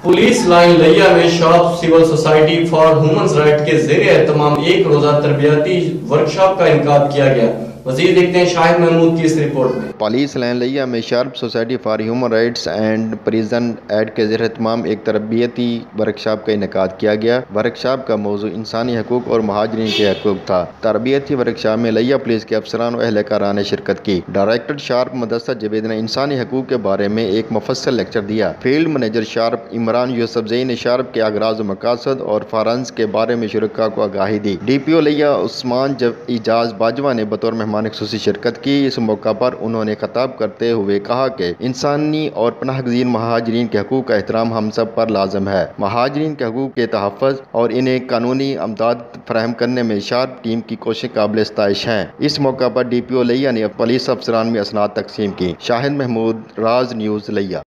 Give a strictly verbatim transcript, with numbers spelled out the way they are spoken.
Police line Layyah میں SHARP civil society for human right کے زیر اہتمام ایک روزہ تربیتی ورکشاپ کا انعقاد کیا گیا۔ مزید دیکھتے ہیں شاہد محمود کی اس رپورٹ میں۔ پولیس لائن لیا میں SHARP society for human rights and prison aid کے زیر اہتمام ایک تربیتی ورکشاپ کا انعقاد کیا گیا۔ ورکشاپ کا موضوع انسانی حقوق اور مہاجرین کے حقوق تھا۔ تربیتی ورکشاپ میں لیا پولیس کے افسران و اہلکاران نے شرکت کی۔ ڈائریکٹر شارپ مدثر جاوید نے انسانی حقوق کے بارے میں ایک مفصل لیکچر دیا۔ Field manager SHARP Imran Yousafzai نے شارپ کے اغراض و مقاصد اور فارنس کے بارے میں شرکاء کو آگاہی دی۔ ڈی پی او لیا عثمان اعجاز باجوہ نے بطور مہمان خصوصی شرکت کی۔ اس موقع پر انہوں نے خطاب کرتے ہوئے کہا کہ انسانی اور پناہ گزین مہاجرین کے حقوق کا احترام ہم سب پر لازم ہے۔ مہاجرین کے حقوق کے تحفظ اور انہیں قانونی امداد فراہم کرنے میں شارپ ٹیم کی کوششیں قابل ستائش ہیں۔ اس موقع پر ڈی پی او لیا نے پولیس افسران میں اسناد تقسیم کی۔ شاہد محمود، راز نیوز لیا۔